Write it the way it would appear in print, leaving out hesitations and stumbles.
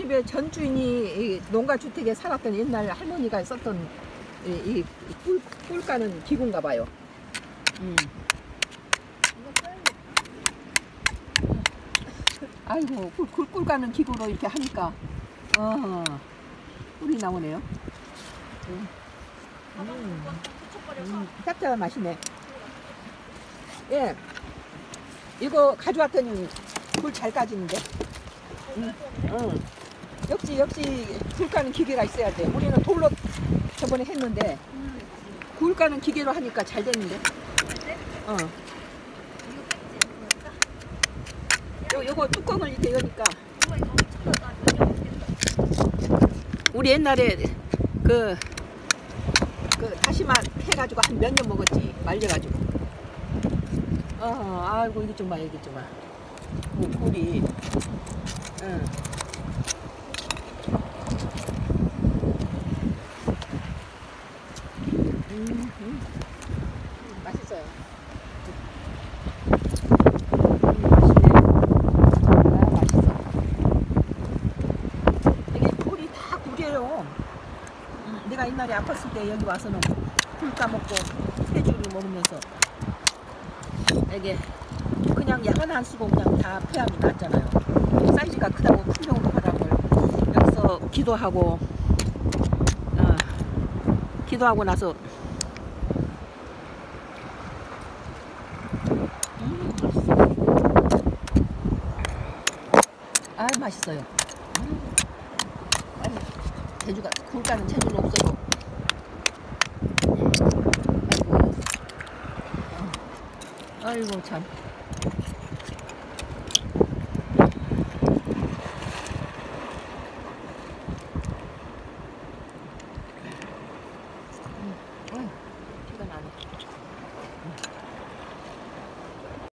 집에 전 주인이 농가 주택에 살았던 옛날 할머니가 썼던 꿀 까는 기구인가 봐요. 아이고 꿀 까는 기구로 이렇게 하니까 꿀이 나오네요. 짭짤한 맛이네. 예, 이거 가져왔더니 꿀 잘 까지는데. 역시 꿀 까는 기계가 있어야 돼. 우리는 돌로 저번에 했는데 꿀 까는 기계로 하니까 잘 됐는데. 요거 뚜껑을 이렇게 여니까 우리 옛날에 그 다시마 해가지고 한 몇 년 먹었지. 말려가지고. 아이고 이것 좀 봐, 이것 좀 봐. 꿀이. 맛있어요. 맛있네. 맛있어. 이게 꿀이 다 꿀이에요. 내가 옛날에 아팠을 때 여기 와서는 꿀 까먹고 해주를 먹으면서 이게 그냥 약은 안 쓰고 그냥 다 폐암이 났잖아요. 사이즈가 크다고 큰 병으로 가라고 여기서 기도하고 나서 맛있어요. 아니, 제주가 꿀 까는 재주는 없어도 아이고 참.